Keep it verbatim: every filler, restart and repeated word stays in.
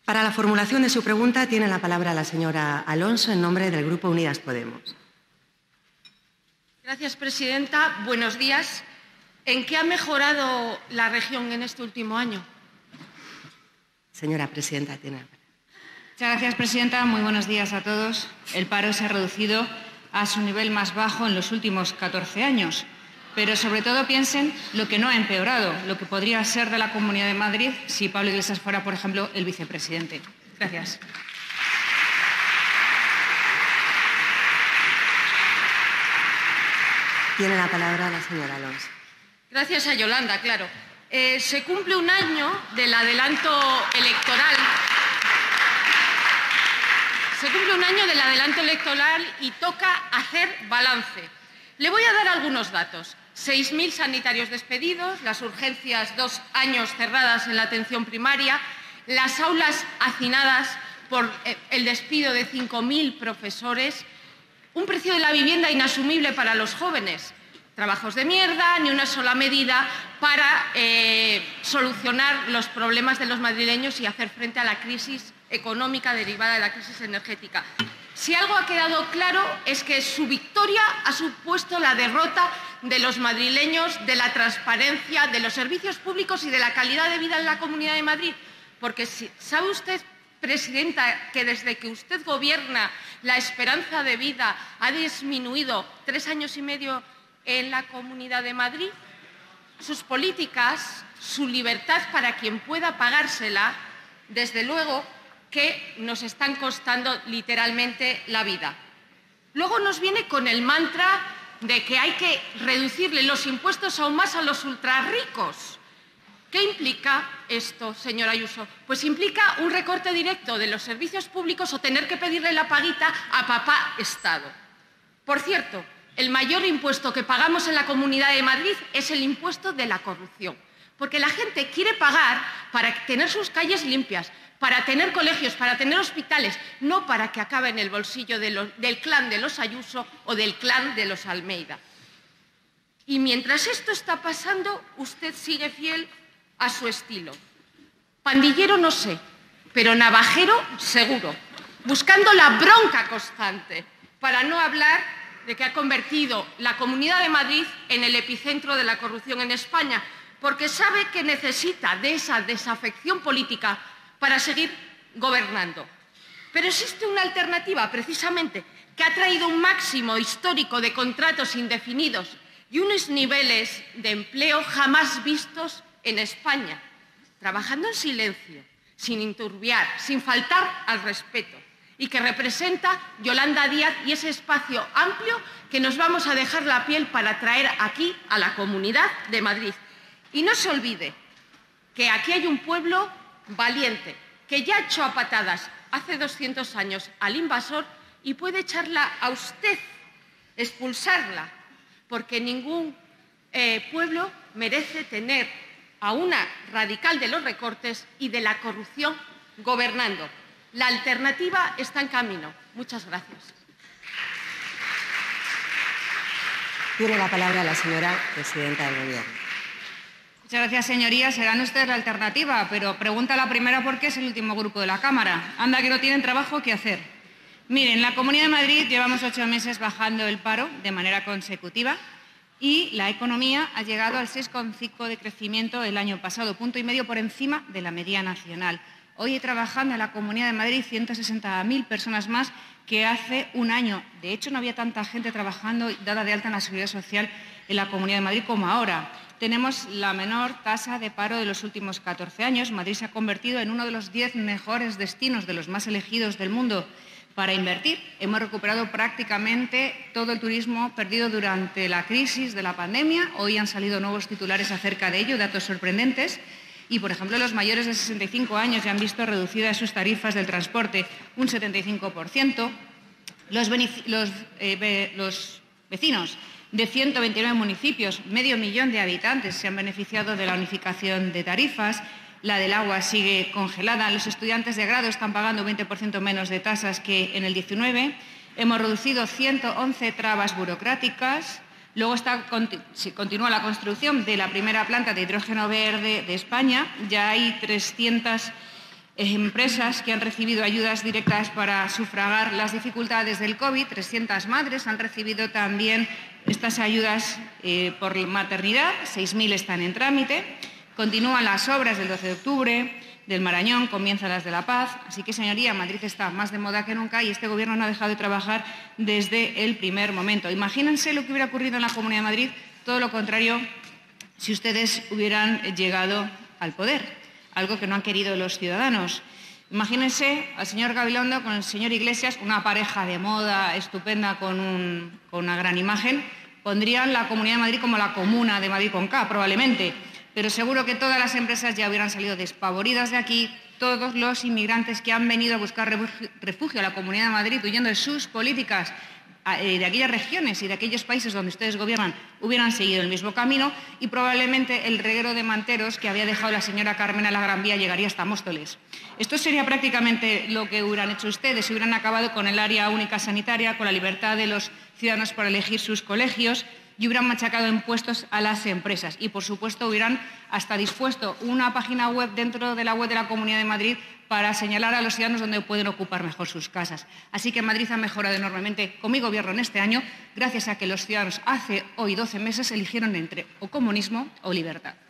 Para la formulación de su pregunta tiene la palabra la señora Alonso en nombre del Grupo Unidas Podemos. Gracias, presidenta. Buenos días. ¿En qué ha mejorado la región en este último año? Señora presidenta, tiene la palabra. Muchas gracias, presidenta. Muy buenos días a todos. El paro se ha reducido a su nivel más bajo en los últimos catorce años. Pero sobre todo piensen lo que no ha empeorado, lo que podría ser de la Comunidad de Madrid si Pablo Iglesias fuera, por ejemplo, el vicepresidente. Gracias. Tiene la palabra la señora Alonso. Gracias a Yolanda, claro. Eh, se cumple un año del adelanto electoral. Se cumple un año del adelanto electoral y toca hacer balance. Le voy a dar algunos datos. seis mil sanitarios despedidos, las urgencias dos años cerradas en la atención primaria, las aulas hacinadas por el despido de cinco mil profesores, un precio de la vivienda inasumible para los jóvenes, trabajos de mierda, ni una sola medida para eh, solucionar los problemas de los madrileños y hacer frente a la crisis económica derivada de la crisis energética. Si algo ha quedado claro es que su victoria ha supuesto la derrota de los madrileños, de la transparencia, de los servicios públicos y de la calidad de vida en la Comunidad de Madrid. Porque si, ¿sabe usted, presidenta, que desde que usted gobierna la esperanza de vida ha disminuido tres años y medio en la Comunidad de Madrid? Sus políticas, su libertad para quien pueda pagársela, desde luego, que nos están costando literalmente la vida. Luego nos viene con el mantra de que hay que reducirle los impuestos aún más a los ultrarricos. ¿Qué implica esto, señora Ayuso? Pues implica un recorte directo de los servicios públicos o tener que pedirle la paguita a papá Estado. Por cierto, el mayor impuesto que pagamos en la Comunidad de Madrid es el impuesto de la corrupción, porque la gente quiere pagar para tener sus calles limpias, para tener colegios, para tener hospitales, no para que acabe en el bolsillo de los, del clan de los Ayuso o del clan de los Almeida. Y mientras esto está pasando, usted sigue fiel a su estilo. Pandillero no sé, pero navajero seguro, buscando la bronca constante, para no hablar de que ha convertido la Comunidad de Madrid en el epicentro de la corrupción en España, porque sabe que necesita de esa desafección política para seguir gobernando. Pero existe una alternativa, precisamente, que ha traído un máximo histórico de contratos indefinidos y unos niveles de empleo jamás vistos en España, trabajando en silencio, sin enturbiar, sin faltar al respeto, y que representa Yolanda Díaz y ese espacio amplio que nos vamos a dejar la piel para traer aquí a la Comunidad de Madrid. Y no se olvide que aquí hay un pueblo valiente, que ya echó a patadas hace doscientos años al invasor y puede echarla a usted, expulsarla, porque ningún eh, pueblo merece tener a una radical de los recortes y de la corrupción gobernando. La alternativa está en camino. Muchas gracias. Tiene la palabra la señora presidenta del Gobierno. Muchas gracias, señorías. Serán ustedes la alternativa, pero pregunta la primera por qué es el último grupo de la Cámara. Anda que no tienen trabajo que hacer. Miren, en la Comunidad de Madrid llevamos ocho meses bajando el paro de manera consecutiva y la economía ha llegado al seis coma cinco de crecimiento el año pasado, punto y medio por encima de la media nacional. Hoy trabajando en la Comunidad de Madrid ciento sesenta mil personas más que hace un año. De hecho, no había tanta gente trabajando dada de alta en la Seguridad Social en la Comunidad de Madrid como ahora. Tenemos la menor tasa de paro de los últimos catorce años. Madrid se ha convertido en uno de los diez mejores destinos, de los más elegidos del mundo para invertir. Hemos recuperado prácticamente todo el turismo perdido durante la crisis de la pandemia. Hoy han salido nuevos titulares acerca de ello, datos sorprendentes. Y, por ejemplo, los mayores de sesenta y cinco años ya han visto reducidas sus tarifas del transporte un setenta y cinco por ciento. Los, los, eh, los vecinos de ciento veintinueve municipios, medio millón de habitantes, se han beneficiado de la unificación de tarifas. La del agua sigue congelada. Los estudiantes de grado están pagando un veinte por ciento menos de tasas que en el diecinueve. Hemos reducido ciento once trabas burocráticas. Luego está, continúa la construcción de la primera planta de hidrógeno verde de España. Ya hay trescientos empresas que han recibido ayudas directas para sufragar las dificultades del COVID. trescientas madres han recibido también estas ayudas eh, por maternidad, seis mil están en trámite. Continúan las obras del doce de octubre, del Marañón, comienzan las de La Paz. Así que, señoría, Madrid está más de moda que nunca y este Gobierno no ha dejado de trabajar desde el primer momento. Imagínense lo que hubiera ocurrido en la Comunidad de Madrid, todo lo contrario, si ustedes hubieran llegado al poder, algo que no han querido los ciudadanos. Imagínense al señor Gabilondo con el señor Iglesias, una pareja de moda estupenda con, un, con una gran imagen. Pondrían la Comunidad de Madrid como la Comuna de Madrid con K, probablemente. Pero seguro que todas las empresas ya hubieran salido despavoridas de aquí. Todos los inmigrantes que han venido a buscar refugio a la Comunidad de Madrid huyendo de sus políticas de aquellas regiones y de aquellos países donde ustedes gobiernan hubieran seguido el mismo camino y probablemente el reguero de manteros que había dejado la señora Carmen a la Gran Vía llegaría hasta Móstoles. Esto sería prácticamente lo que hubieran hecho ustedes. Hubieran acabado con el área única sanitaria, con la libertad de los ciudadanos para elegir sus colegios y hubieran machacado impuestos a las empresas. Y, por supuesto, hubieran hasta dispuesto una página web dentro de la web de la Comunidad de Madrid para señalar a los ciudadanos dónde pueden ocupar mejor sus casas. Así que Madrid ha mejorado enormemente con mi Gobierno en este año, gracias a que los ciudadanos hace hoy doce meses eligieron entre o comunismo o libertad.